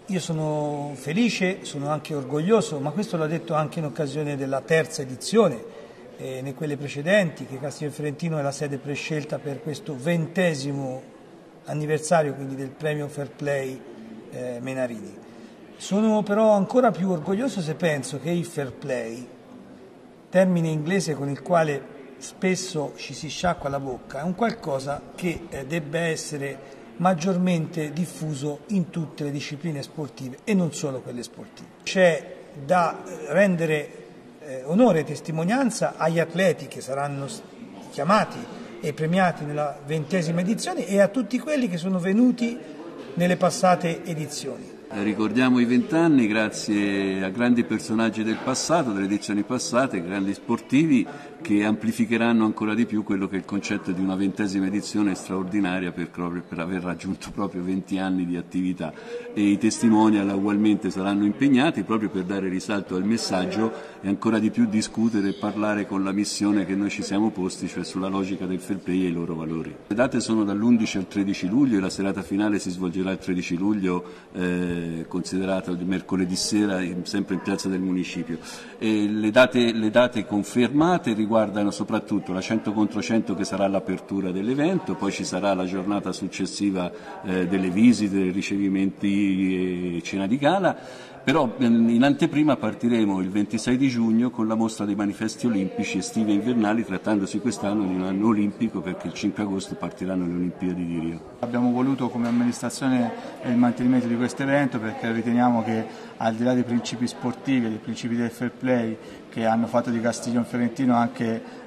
Io sono felice, sono anche orgoglioso, ma questo l'ho detto anche in occasione della terza edizione, né quelle precedenti, che Castelfiorentino è la sede prescelta per questo 20° anniversario, quindi del premio Fair Play Menarini. Sono però ancora più orgoglioso se penso che il fair play, termine inglese con il quale spesso ci si sciacqua la bocca, è un qualcosa che debba essere maggiormente diffuso in tutte le discipline sportive e non solo quelle sportive. C'è da rendere onore e testimonianza agli atleti che saranno chiamati e premiati nella 20ª edizione e a tutti quelli che sono venuti nelle passate edizioni. Ricordiamo i 20 anni grazie a grandi personaggi del passato, delle edizioni passate, grandi sportivi che amplificheranno ancora di più quello che è il concetto di una 20ª edizione straordinaria per aver raggiunto proprio 20 anni di attività, e i testimonial ugualmente saranno impegnati proprio per dare risalto al messaggio e ancora di più discutere e parlare con la missione che noi ci siamo posti, cioè sulla logica del fair play e i loro valori. Le date sono dall'11 al 13 luglio e la serata finale si svolgerà il 13 luglio considerato di mercoledì sera sempre in piazza del Municipio. E le date confermate riguardano soprattutto la 100 contro 100 che sarà l'apertura dell'evento, poi ci sarà la giornata successiva delle visite, ricevimenti e cena di gala. Però in anteprima partiremo il 26 di giugno con la mostra dei manifesti olimpici estivi e invernali, trattandosi quest'anno di un anno olimpico perché il 5 agosto partiranno le Olimpiadi di Rio. Abbiamo voluto come amministrazione il mantenimento di questo evento perché riteniamo che al di là dei principi sportivi e dei principi del fair play che hanno fatto di Castiglionfiorentino anche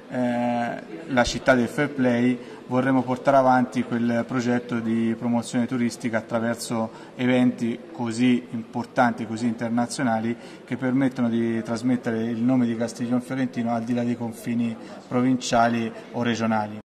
la città del fair play, vorremmo portare avanti quel progetto di promozione turistica attraverso eventi così importanti, così internazionali, che permettono di trasmettere il nome di Castiglionfiorentino al di là dei confini provinciali o regionali.